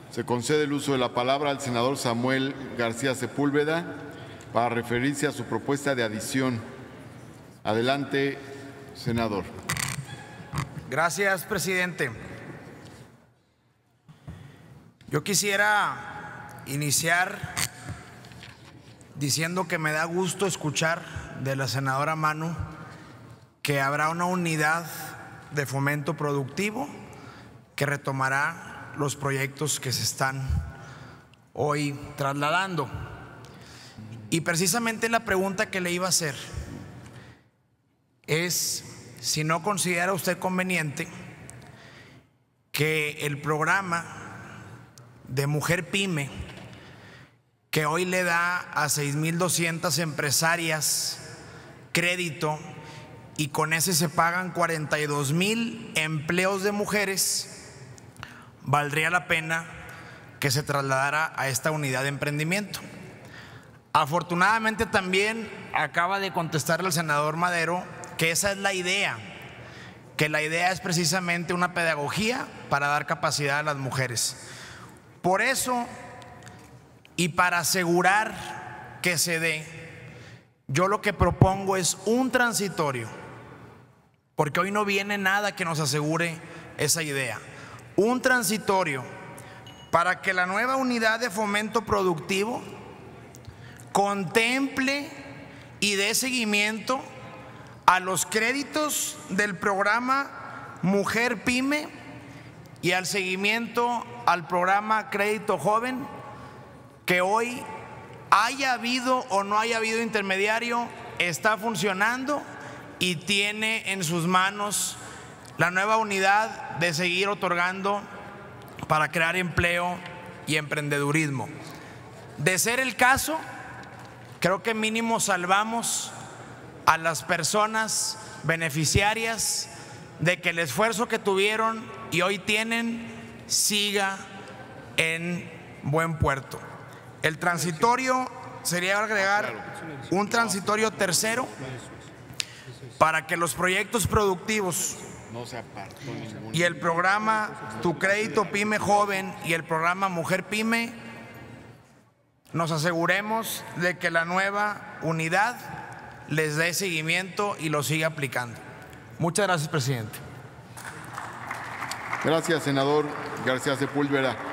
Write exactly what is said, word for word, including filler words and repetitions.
Se concede el uso de la palabra al senador Samuel García Sepúlveda para referirse a su propuesta de adición. Adelante, senador. Gracias, presidente. Yo quisiera iniciar diciendo que me da gusto escuchar de la senadora Manu que habrá una unidad de fomento productivo que retomará los proyectos que se están hoy trasladando. Y precisamente la pregunta que le iba a hacer es si no considera usted conveniente que el programa de Mujer Pyme, que hoy le da a seis mil doscientas empresarias crédito y con ese se pagan cuarenta y dos mil empleos de mujeres, valdría la pena que se trasladara a esta unidad de emprendimiento. Afortunadamente también acaba de contestarle al senador Madero que esa es la idea, que la idea es precisamente una pedagogía para dar capacidad a las mujeres. Por eso, y para asegurar que se dé, yo lo que propongo es un transitorio, porque hoy no viene nada que nos asegure esa idea. Un transitorio para que la nueva unidad de fomento productivo contemple y dé seguimiento a los créditos del programa Mujer Pyme y al seguimiento al programa Crédito Joven, que hoy haya habido o no haya habido intermediario, está funcionando y tiene en sus manos la nueva unidad de seguir otorgando para crear empleo y emprendedurismo. De ser el caso, creo que mínimo salvamos a las personas beneficiarias de que el esfuerzo que tuvieron y hoy tienen siga en buen puerto. El transitorio sería agregar un transitorio tercero para que los proyectos productivos y el programa Tu Crédito Pyme Joven y el programa Mujer Pyme nos aseguremos de que la nueva unidad les dé seguimiento y lo siga aplicando. Muchas gracias, presidente. Gracias, senador García Sepúlveda.